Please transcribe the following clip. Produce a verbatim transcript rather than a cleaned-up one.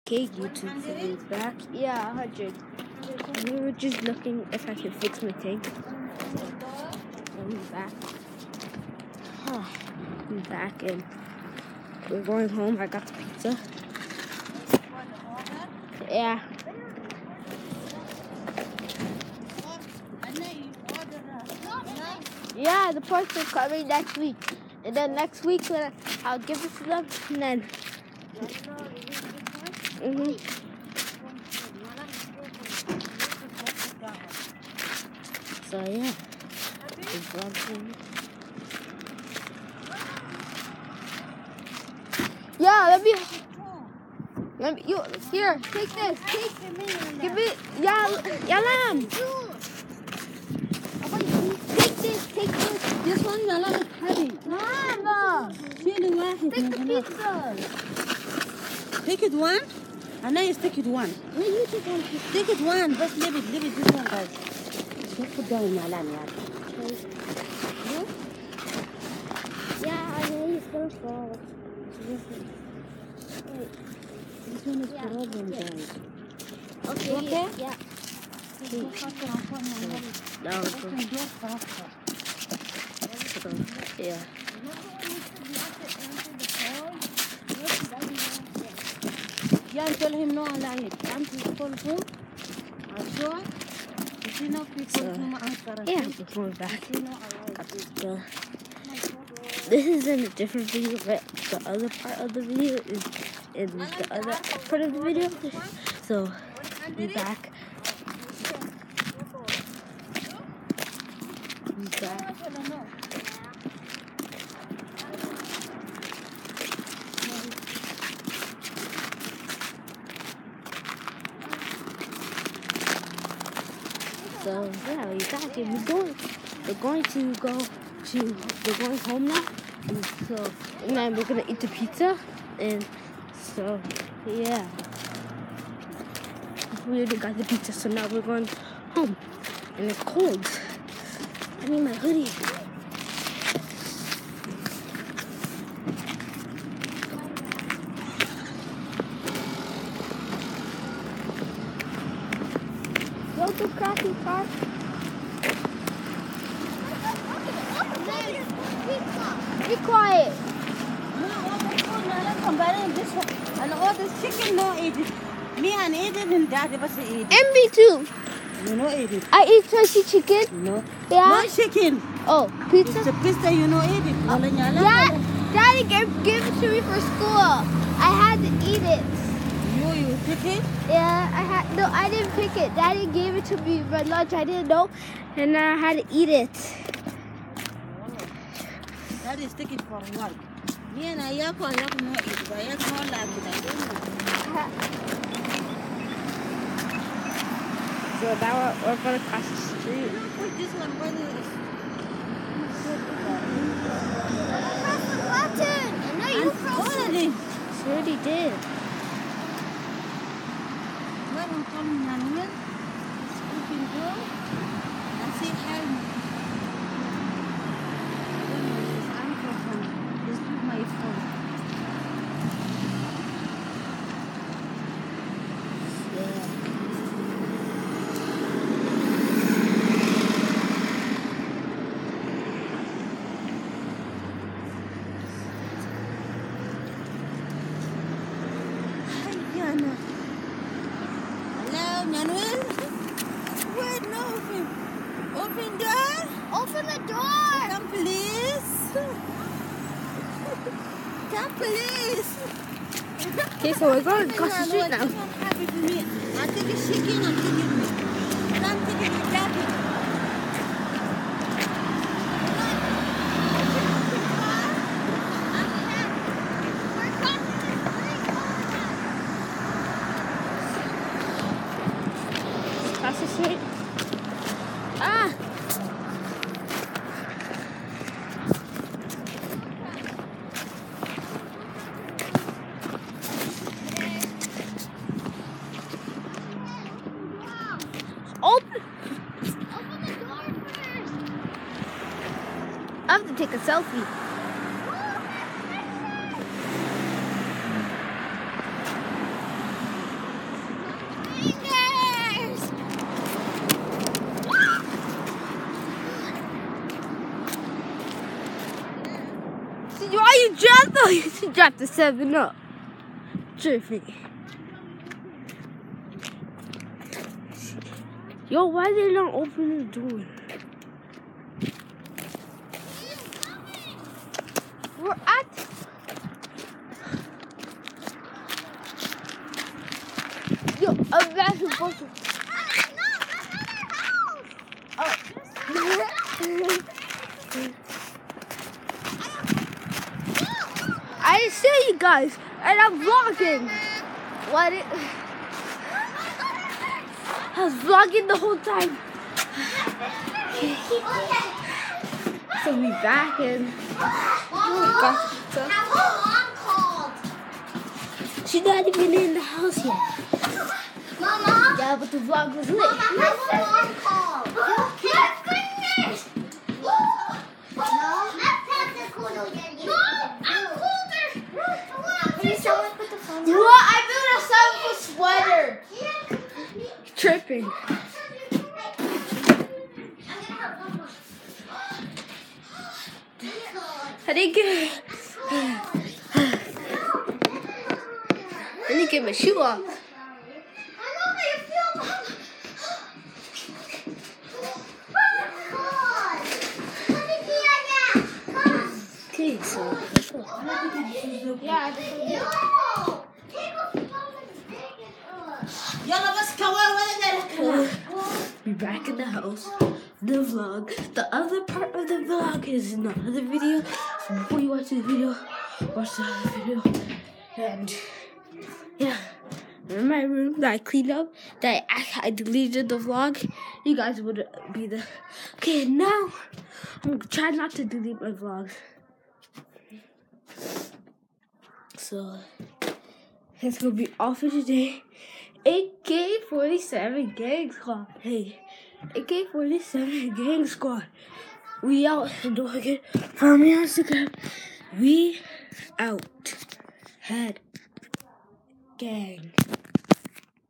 Okay, YouTube is back. Yeah, one hundred. We were just looking if I can fix my tank. I'm back. I'm back and we're going home. I got the pizza. Yeah. Yeah, the parts are coming next week. And then next week when I'll give it to them and then mm-hmm. So yeah. Yeah, let me let me you here, take this. Take give it yeah Yalam. Take this, take this. This one Yalam is heavy. Mama. Take Take the pizza. Take it one? And then you stick it one. Wait, you take one. Take it one. Just leave it, leave it this one, guys. Just put down Yalam, yeah. Yeah, I know he's gonna fall. Wait. This one is Yeah. problem, guys. Okay. Okay? Yeah. That was good. Yeah. Yeah, tell him no, allow it. I'm to call home. I'm sure. If you know people So, to answer. Yeah, before we're back. You know, allow it. The, this is in a different video, but the other part of the video is in the other part of the video. So, we're back. We're back. So yeah, we're back and we're going we're going to go to we're going home now. And so and then we're gonna eat the pizza and so yeah. We already got the pizza, so now we're going home. And it's cold. I need my hoodie. Go to Cracky Park. Be quiet. This one. And all this chicken, no eat it. Me and Edith and Daddy was eat it. M B too. You know eat it. I eat spicy chicken. No. Yeah. No chicken. Oh, pizza. It's a pizza, you know eat it. Oh. Dad, Daddy gave, gave it to me for school. I had to eat it. You, you pick it? Yeah, I had no, I didn't pick it. Daddy gave it to me for lunch. I didn't know, and I had to eat it. That is take it for work. Me and Ayako, Ayako no eat it. Ayako no like it. I don't know. So now we're, we're going to cross the street. Put this one, what is Press the button. I know you pressed it. it? She already did. Where I'm coming, Manuel? You can go and see helmet. This uncle from this is my phone. Yana. Hello, Manuel? Wait, no, open. Open door. Open the door. Come, please. Come, please. Okay, so we're going to cross the street now. I'm happy to meet. I think it's shaking. I'm taking it. I'm taking it. Daddy. Cross the street. Ah! Open! Open the door first! I have to take a selfie. fingers. See, why you dropped though? You should drop the seven up. Trippy. Yo, why they not open the door? We're at. Yo, I'm back to Boston. Oh. I didn't see you guys, and I'm vlogging. What? It, I was vlogging the whole time. So we back and. Oh gosh, so, she's not even in the house yet. Mama? Yeah, but the vlog was lit. Mama, my mom called. Oh, goodness. No? What? I built a sweater. Tripping. I didn't get. I didn't get my shoe off. Okay, so. Yeah. We're back in the house. The vlog. The other part of the vlog is in the other video. So before you watch this video, watch the other video. And yeah, in my room that I cleaned up, that I, I deleted the vlog. You guys would be the. Okay, now I'm gonna try not to delete my vlogs. So that's gonna be all for today. A K forty-seven Gang Squad. Hey, A K forty-seven Gang Squad. We out. And don't forget, follow me on Instagram. We out. Head gang.